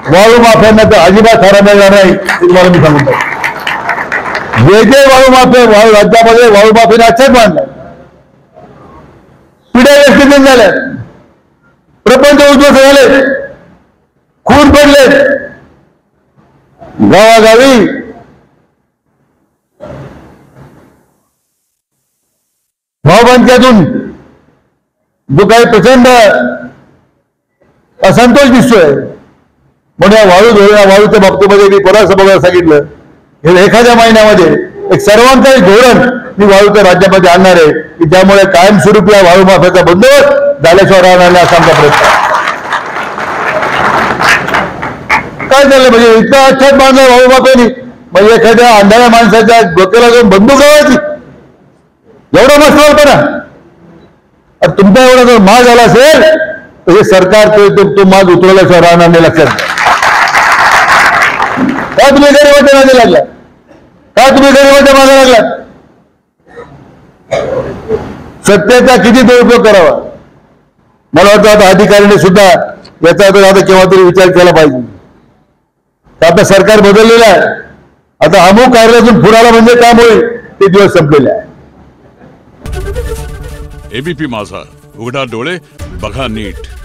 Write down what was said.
वाळू माफ्यांना तर अजिबात थारा मिळणार नाही, तुम्हाला मी सांगतो. जे वाळू माफे राज्यामध्ये वाळू माफीने आच्छाद मांडला, पिढ्या व्यक्तीन झाल्या, प्रपंच उद्ध्वस्त झाले, खून पडले गावागावी. भावबंदच्यातून जो काही प्रचंड असंतोष दिसतोय, म्हणून या वाळूच्या बाबतीमध्ये मी परत सभागृहाला सांगितलं, हे एखाद्या महिन्यामध्ये एक सर्वांचं धोरण मी वाळूच्या राज्यामध्ये आणणार आहे की ज्यामुळे कायमस्वरूपी या वाळू माफ्याचा बंदोबस्त झाल्याशिवाय राहणार नाही, असा आमचा प्रयत्न. काय झालं म्हणजे इतका आच्छाद बांधला वाळू माफ्याने, म्हणजे एखाद्या अंधाऱ्या माणसाच्या डोक्याला जाऊन बंदूक लावायची, एवढा मस्तपणा. तुमचा एवढा जर माग झाला असेल तर हे सरकार तो माग उतरवल्याशिवाय राहणार नाही, लक्षात घ्या. का तुम्ही गरीबाच्या मागे लागला, का तुम्ही गरीबाच्या मागे लागला? सत्तेचा किती दुरुपयोग करावा. मला वाटतं आता अधिकाऱ्यांनी सुद्धा याचा आता केव्हा तरी विचार केला पाहिजे. आता सरकार बदललेलं आहे, आता अमुक कार्यातून फुराला म्हणजे काम होईल ते दिवस संपलेले आहे. एबीपी माझा, उघडा डोळे बघा नीट.